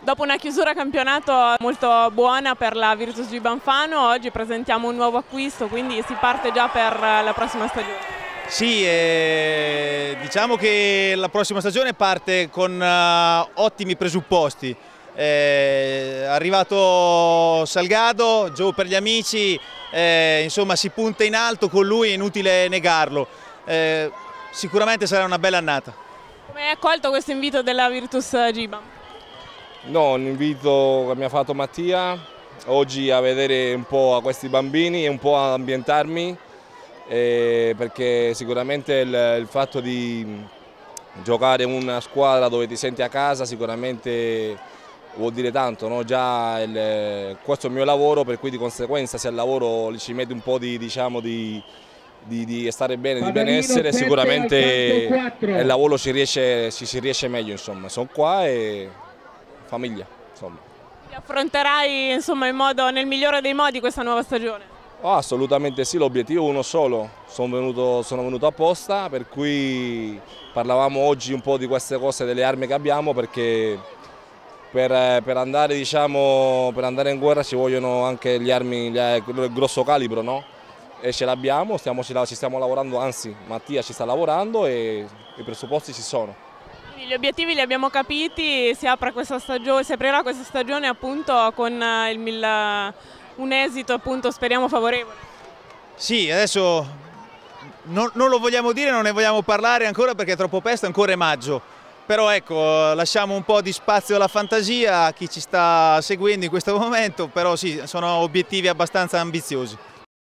Dopo una chiusura campionato molto buona per la Virtus Gibanfano, oggi presentiamo un nuovo acquisto, quindi si parte già per la prossima stagione. Sì, diciamo che la prossima stagione parte con ottimi presupposti. È arrivato Salgado, Joe per gli amici, insomma si punta in alto con lui, è inutile negarlo. Sicuramente sarà una bella annata. Come hai accolto questo invito della Virtus Giban? No, un invito che mi ha fatto Mattia oggi a vedere un po' a questi bambini e un po' ad ambientarmi, perché sicuramente il fatto di giocare in una squadra dove ti senti a casa sicuramente vuol dire tanto, no? Già questo è il mio lavoro, per cui di conseguenza se al lavoro ci metti un po' di stare bene, di benessere, sicuramente il lavoro si riesce meglio, insomma. Sono qua e famiglia, insomma. Affronterai insomma, nel migliore dei modi questa nuova stagione? Oh, assolutamente sì, l'obiettivo è uno solo, sono venuto apposta, per cui parlavamo oggi un po' di queste cose, delle armi che abbiamo, perché per andare, diciamo, per andare in guerra ci vogliono anche le armi il grosso calibro, no? E ce l'abbiamo, ci stiamo lavorando, anzi Mattia ci sta lavorando e i presupposti ci sono. Quindi gli obiettivi li abbiamo capiti, si aprirà questa stagione appunto con un esito appunto speriamo favorevole. Sì, adesso non lo vogliamo dire, non ne vogliamo parlare ancora perché è troppo presto, ancora è maggio. Però ecco, lasciamo un po' di spazio alla fantasia a chi ci sta seguendo in questo momento, però sì, sono obiettivi abbastanza ambiziosi.